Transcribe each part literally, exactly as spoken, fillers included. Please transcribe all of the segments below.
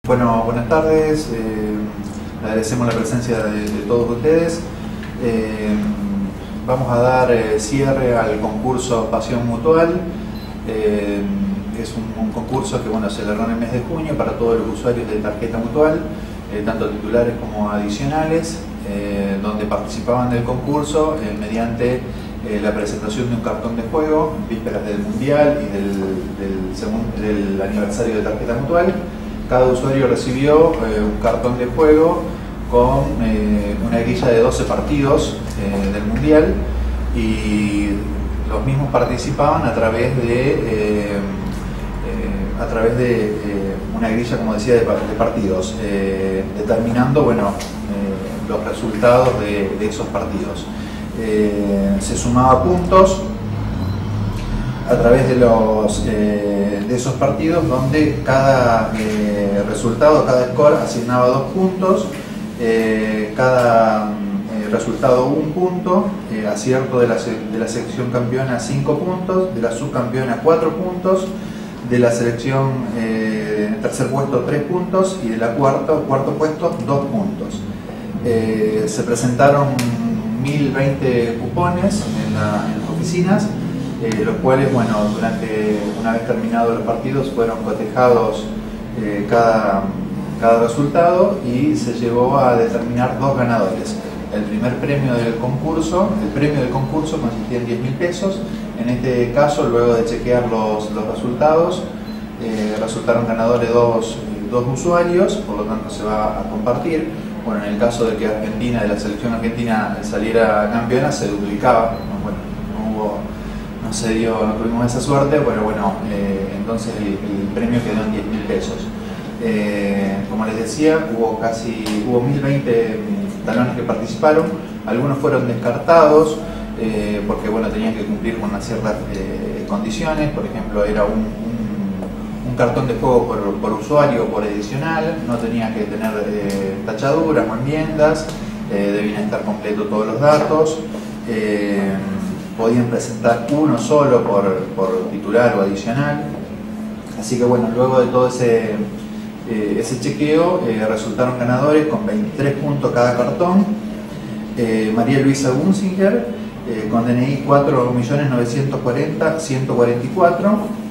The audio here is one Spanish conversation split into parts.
Bueno, buenas tardes, eh, agradecemos la presencia de, de todos ustedes. Eh, vamos a dar eh, cierre al concurso Pasión Mutual. Eh, es un, un concurso que bueno, se celebró en el mes de junio para todos los usuarios de tarjeta mutual, eh, tanto titulares como adicionales, eh, donde participaban del concurso eh, mediante eh, la presentación de un cartón de juego, vísperas del Mundial y del, del, segundo, del aniversario de tarjeta mutual. Cada usuario recibió eh, un cartón de juego con eh, una grilla de doce partidos eh, del Mundial, y los mismos participaban a través de, eh, eh, a través de eh, una grilla, como decía, de, de partidos, eh, determinando bueno, eh, los resultados de, de esos partidos. Eh, se sumaba puntos a través de, los, eh, de esos partidos, donde cada eh, resultado, cada score asignaba dos puntos, eh, cada eh, resultado un punto, eh, acierto de la, de la selección campeona cinco puntos, de la subcampeona cuatro puntos, de la selección eh, en tercer puesto tres puntos y de la cuarta, cuarto puesto dos puntos. Eh, se presentaron mil veinte cupones en, la, en las oficinas, Eh, los cuales, bueno, durante una vez terminados los partidos fueron cotejados eh, cada, cada resultado, y se llegó a determinar dos ganadores. El primer premio del concurso, el premio del concurso consistía en diez mil pesos. En este caso, luego de chequear los, los resultados, eh, resultaron ganadores dos, dos usuarios, por lo tanto se va a compartir. Bueno, en el caso de que Argentina, de la selección argentina saliera campeona, se duplicaba. Bueno, no hubo No se dio, no tuvimos esa suerte, pero bueno, eh, entonces el, el premio quedó en diez mil pesos. Eh, como les decía, hubo casi hubo mil veinte talones que participaron, algunos fueron descartados eh, porque bueno, tenían que cumplir con unas ciertas eh, condiciones. Por ejemplo, era un, un, un cartón de juego por, por usuario o por adicional, no tenía que tener eh, tachaduras o enmiendas, eh, debían estar completos todos los datos. Eh, podían presentar uno solo por, por titular o adicional. Así que bueno, luego de todo ese, eh, ese chequeo, eh, resultaron ganadores con veintitrés puntos cada cartón. eh, María Luisa Gunzinger, eh, con D N I cuatro millones novecientos cuarenta mil ciento cuarenta y cuatro,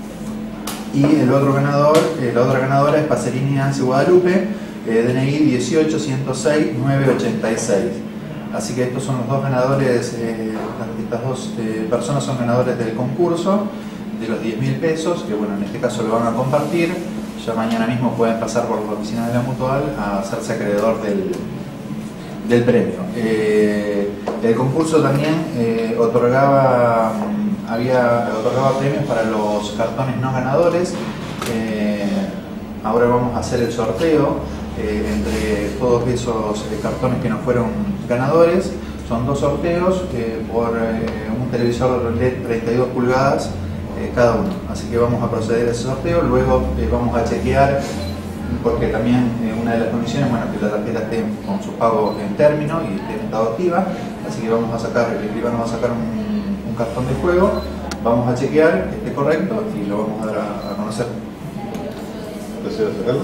y el otro ganador, eh, la otra ganadora es Pacerini Nancy Guadalupe, eh, D N I dieciocho ciento seis mil novecientos ochenta y seis. Así que estos son los dos ganadores, eh, estas dos eh, personas son ganadores del concurso de los diez mil pesos, que bueno, en este caso lo van a compartir. Ya mañana mismo pueden pasar por la oficina de la Mutual a hacerse acreedor del, del premio. Eh, el concurso también eh, otorgaba, había, otorgaba premios para los cartones no ganadores. Eh, ahora vamos a hacer el sorteo. Eh, entre todos esos eh, cartones que no fueron ganadores. Son dos sorteos eh, por eh, un televisor L E D treinta y dos pulgadas eh, cada uno. Así que vamos a proceder a ese sorteo. Luego eh, vamos a chequear, porque también eh, una de las condiciones, bueno, que la tarjeta esté con su pago en término y esté en estado activa. Así que vamos a sacar, el escribano va a sacar un, un cartón de juego, vamos a chequear que esté correcto y lo vamos a dar a, a conocer. ¿Procedo a sacarlo?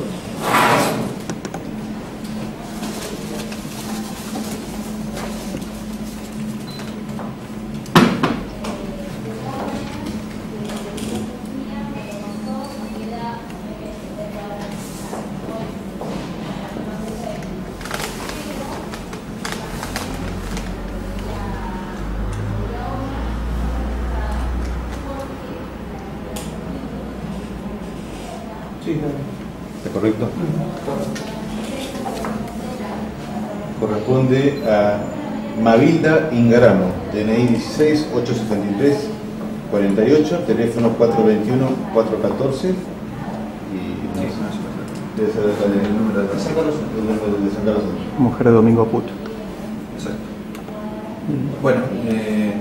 Sí, claro. ¿Está correcto? Corresponde a Mavilda Ingaramo, D N I dieciséis ochocientos setenta y tres cuarenta y ocho, teléfono cuatro veintiuno cuatro catorce, y no sé, debe ser el número de San Carlos, el número de San Carlos. Mujer de Domingo Put. Exacto. Bueno, eh,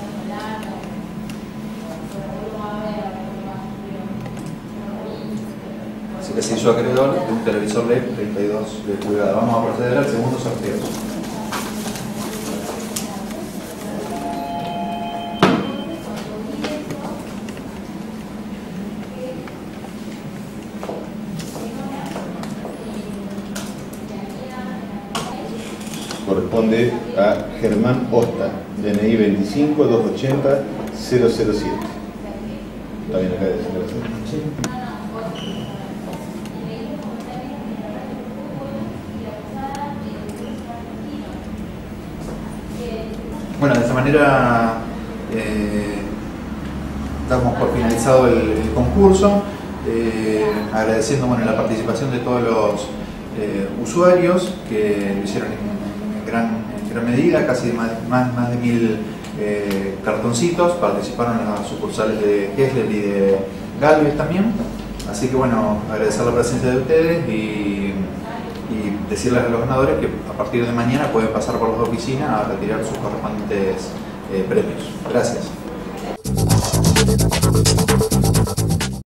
así que se hizo acreedor de un televisor L E D treinta y dos pulgadas. Vamos a proceder al segundo sorteo. corresponde a Germán Osta, D N I veinticinco, doscientos ochenta, cero cero siete. ¿Está bien acá de cero cero siete? Sí. Bueno, de esta manera eh, damos por finalizado el, el concurso, eh, agradeciendo bueno, la participación de todos los eh, usuarios que lo hicieron en, en, gran, en gran medida, casi más, más, más de mil eh, cartoncitos, participaron en las sucursales de Hessler y de Galvez también, así que bueno, agradecer la presencia de ustedes y y decirles a los ganadores que a partir de mañana pueden pasar por las oficinas a retirar sus correspondientes eh, premios. Gracias.